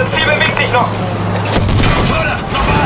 Das Ziel bewegt sich noch! Förder, nochmal!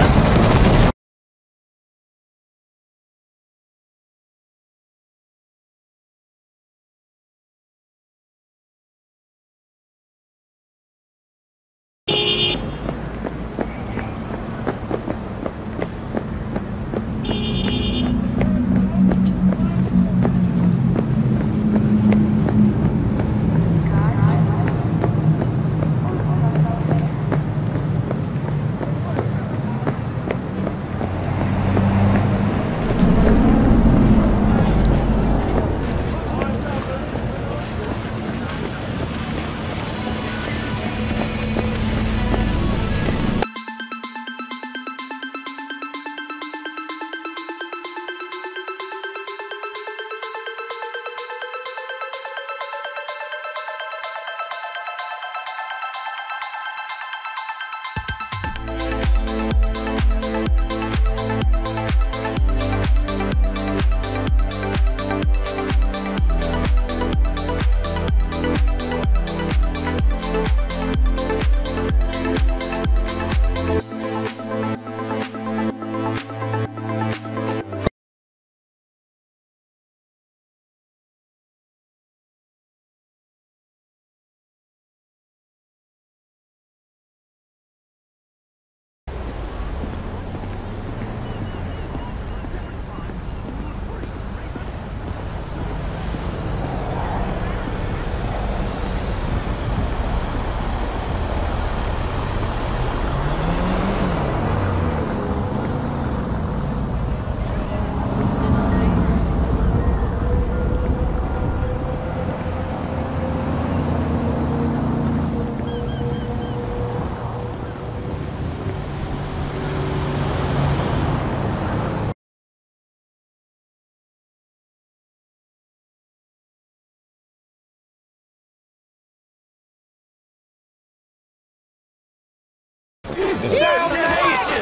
Damnation!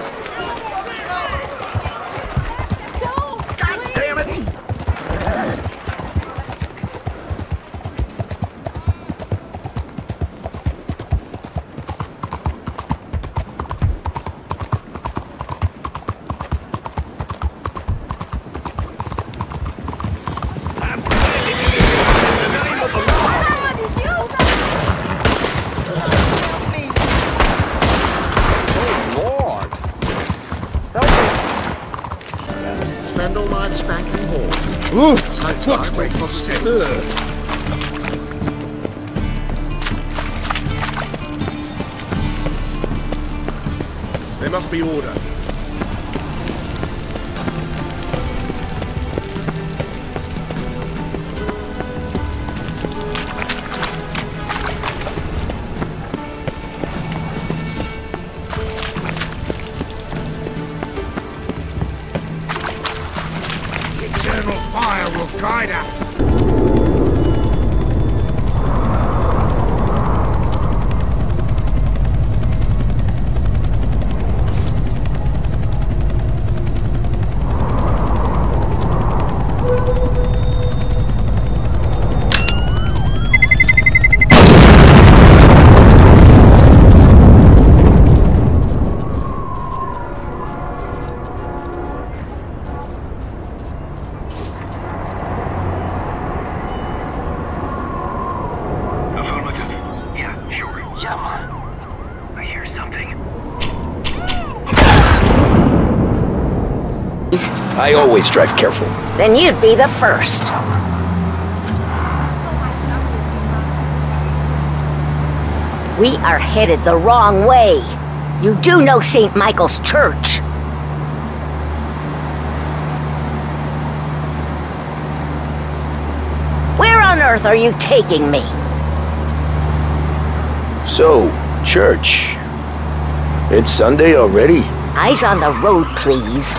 Don't! God damn it! Spend all night spanking horse. Ooh, Watch where you stay. There must be order. Eternal fire will guide us. I always drive careful. Then you'd be the first. We are headed the wrong way. You do know St. Michael's Church. Where on earth are you taking me? So, church. It's Sunday already? Eyes on the road, please.